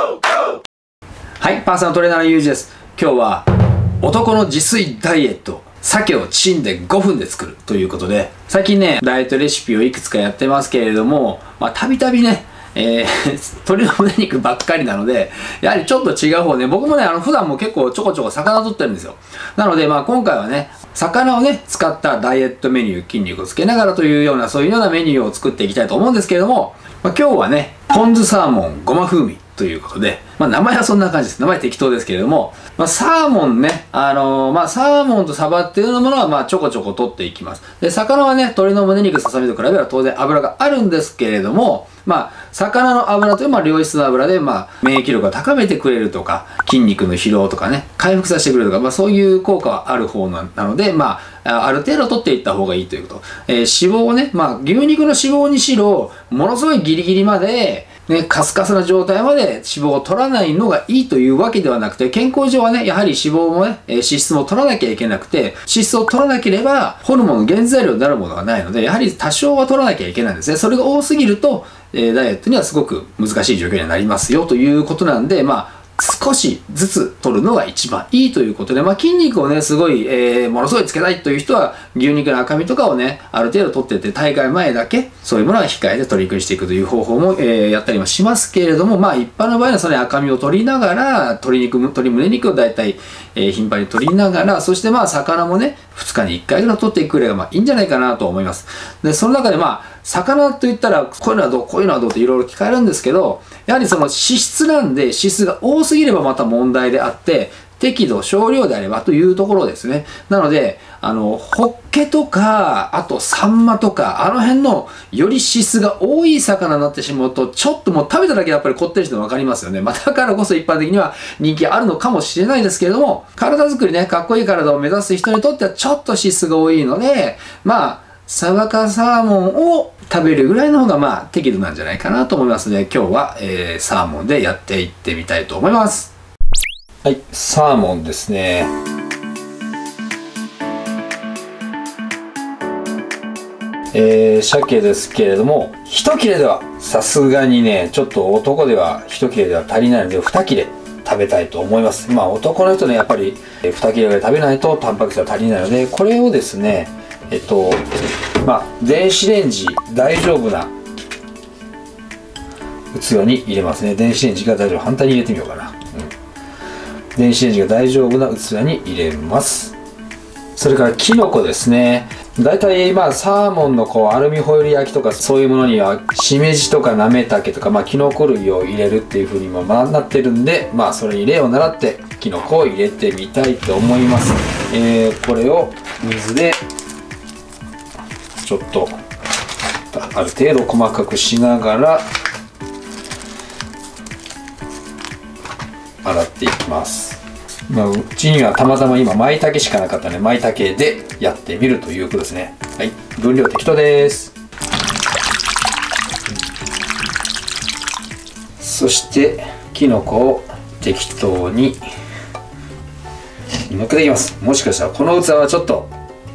はい、パーソナルトレーナーのゆうじです。今日は男の自炊ダイエット、鮭をチンで5分で作るということで、最近ねダイエットレシピをいくつかやってますけれども、たびたびね鶏の胸肉ばっかりなので、やはりちょっと違う方ね、僕もね普段も結構ちょこちょこ魚取ってるんですよ。なので今回はね魚をね使ったダイエットメニュー、筋肉をつけながらというようなそういうようなメニューを作っていきたいと思うんですけれども、今日はねポン酢サーモンごま風味ということで、名前はそんな感じです。名前適当ですけれども、サーモンね、サーモンとサバっていうものはちょこちょこ取っていきます。で、魚はね、鶏の胸肉、ささみと比べれば当然脂があるんですけれども、魚の脂というのは良質な脂で、免疫力を高めてくれるとか、筋肉の疲労とかね、回復させてくれるとか、そういう効果はある方なので、ある程度取っていった方がいいということ。脂肪をね、牛肉の脂肪にしろ、ものすごいギリギリまで、カスカスな状態まで脂肪を取らないのがいいというわけではなくて、健康上はね、やはり脂肪もね、脂質も取らなきゃいけなくて、脂質を取らなければ、ホルモンの原材料になるものがないので、やはり多少は取らなきゃいけないんですね。それが多すぎると、ダイエットにはすごく難しい状況にはなりますよということなんで、少しずつ取るのが一番いいということで、筋肉をね、すごい、ものすごいつけたいという人は、牛肉の赤身とかをね、ある程度取ってって、大会前だけ、そういうものは控えて取り組みしていくという方法も、やったりもしますけれども、一般の場合はその赤身を取りながら、鶏胸肉をだいたい、頻繁に取りながら、そして魚もね、2日に1回ぐらい取っていくくらいがいいんじゃないかなと思います。で、その中で魚といったら、こういうのはどう、こういうのはどうっていろいろ聞かれるんですけど、やはりその脂質なんで、脂質が多すぎればまた問題であって、適度少量であればというところですね。なので、ホッケとか、あとサンマとか、あの辺のより脂質が多い魚になってしまうと、ちょっともう食べただけでやっぱりこってりして分かりますよね。だからこそ一般的には人気あるのかもしれないですけれども、体作りね、かっこいい体を目指す人にとってはちょっと脂質が多いので、サバかサーモンを食べるぐらいの方が適度なんじゃないかなと思いますので、今日は、サーモンでやっていってみたいと思います。はい、サーモンですね。鮭ですけれども、一切れではさすがにね、ちょっと男では一切れでは足りないので2切れ食べたいと思います。男の人ね、やっぱり2切れぐらい食べないとタンパク質が足りないので、これをですね、電子レンジ大丈夫な器に入れますね。電子レンジが大丈夫、反対に入れてみようかな。電子レンジが大丈夫な器に入れます。それからキノコですね。だいたいサーモンのアルミホイル焼きとかそういうものにはしめじとかなめたけとかキノコ類を入れるっていう風になってるんで、それに例を習ってキノコを入れてみたいと思います。これを水でちょっとある程度細かくしながら洗っていきます。うちにはたまたま今舞茸しかなかったので、舞茸でやってみるということですね。はい、分量適当です。そしてきのこを適当に乗っけていきます。もしかしたらこの器はちょっと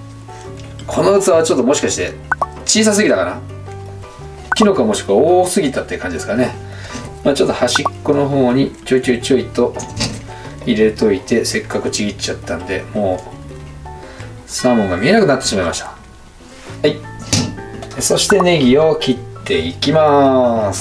もしかして小さすぎたかな。きのこはもしくは多すぎたっていう感じですかね。ちょっと端っこの方にちょいと入れといて、せっかくちぎっちゃったんで、もうサーモンが見えなくなってしまいました。はい、そしてネギを切っていきます。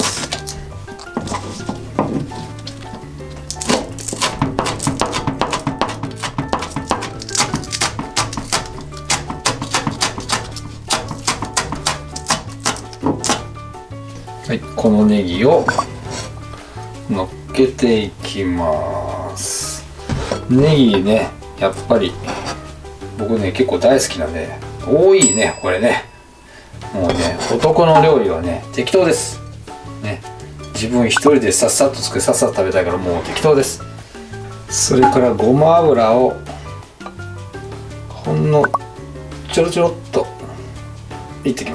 はい、このネギを乗っけていきます。ネギね、やっぱり僕ね結構大好きなんで、多いねこれね。もうね、男の料理はね適当ですね。自分一人でさっさっと作ってさっさと食べたいからもう適当です。それからごま油をほんのちょろちょろっといってきます。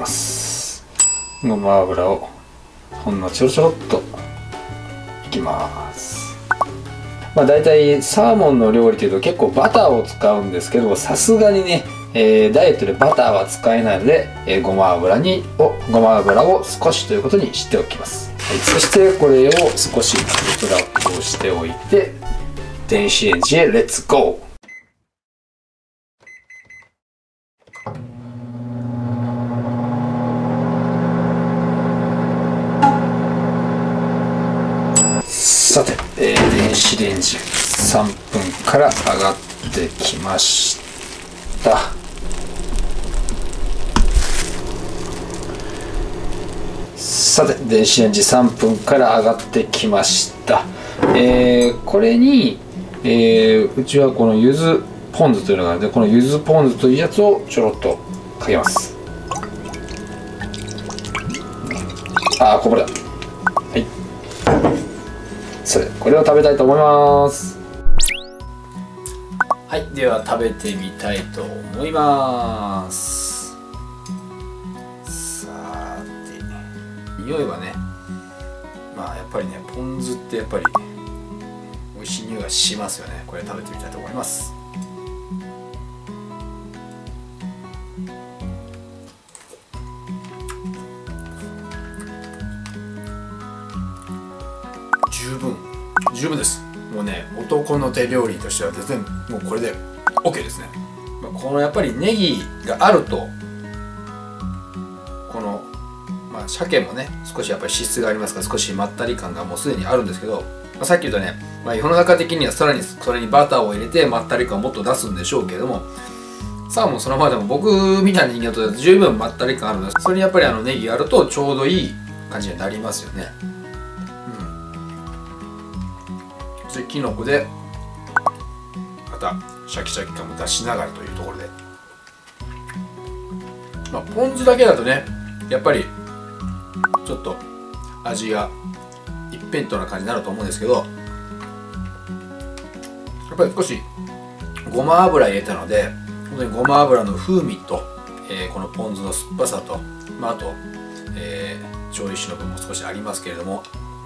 ごま油をほんのちょろちょろっといきます。だいたいサーモンの料理というと結構バターを使うんですけど、さすがにね、ダイエットでバターは使えないので、ごま油を少しということにしておきます。 い、そしてこれを少しフラップをしておいて電子レンジへレッツゴー。さて、電子レンジ3分から上がってきました。さて電子レンジ3分から上がってきました。これに、うちはこの柚子ポン酢というのがあるので、この柚子ポン酢というやつをちょろっとかけます。あー、こぼれた。はい、それこれを食べたいと思います。はい、では食べてみたいと思います。さて、匂いはね、まあやっぱりね、ポン酢ってやっぱり美味しい匂いがしますよね。これ食べてみたいと思います。十分です。もうね、男の手料理としては全然もうこれで OK ですね。このやっぱりネギがあると、この、鮭もね少しやっぱり脂質がありますから少しまったり感がもうすでにあるんですけど、さっき言ったね、世の中的にはさらにそれにバターを入れてまったり感をもっと出すんでしょうけれども、サーモンそのままでも僕みたいな人間と十分まったり感あるので、それにやっぱりネギがあるとちょうどいい感じになりますよね。きのこでまたシャキシャキ感も出しながらというところで、ポン酢だけだとねやっぱりちょっと味が一辺倒な感じになると思うんですけど、やっぱり少しごま油入れたので、本当にごま油の風味と、このポン酢の酸っぱさと、あと、調理酒の分も少しありますけれども、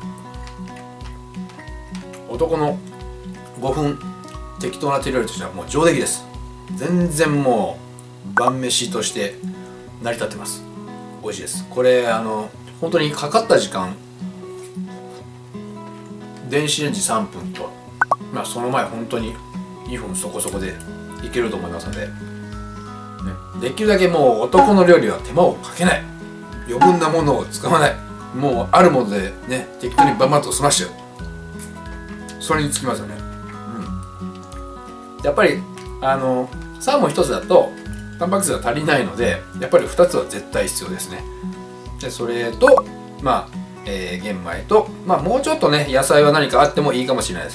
男の5分適当な手料理としてはもう上出来です。全然もう晩飯として成り立ってます。美味しいです。これ本当にかかった時間、電子レンジ3分と、その前本当に2分そこそこでいけると思いますので、できるだけもう男の料理は手間をかけない、余分なものを使わない、もうあるものでね適当にバンバンと済ましてる、それにつきますよね。やっぱりサーモン1つだとタンパク質が足りないので、やっぱり2つは絶対必要ですね。でそれと玄米と、もうちょっとね野菜は何かあってもいいかもしれないです。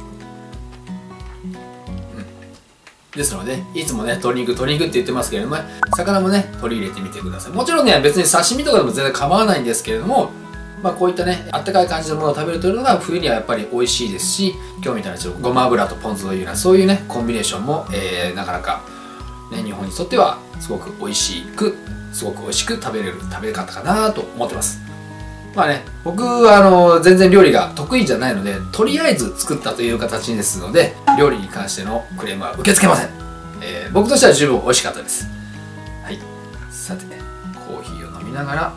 ですので、いつもね鶏肉って言ってますけれども、魚もね取り入れてみてください。もちろんね別に刺身とかでも全然構わないんですけれども、こういったねあったかい感じのものを食べるというのが冬にはやっぱり美味しいですし、今日みたいなごま油とポン酢というようなそういうねコンビネーションも、なかなか、ね、日本にとってはすごく美味しく食べれる食べ方かなと思ってます。僕は全然料理が得意じゃないので、とりあえず作ったという形ですので、料理に関してのクレームは受け付けません。僕としては十分美味しかったです。はい、さてコーヒーを飲みながら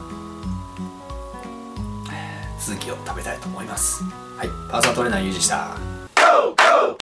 続きを食べたいと思います。はい、パーソナルトレーナーゆうじでした。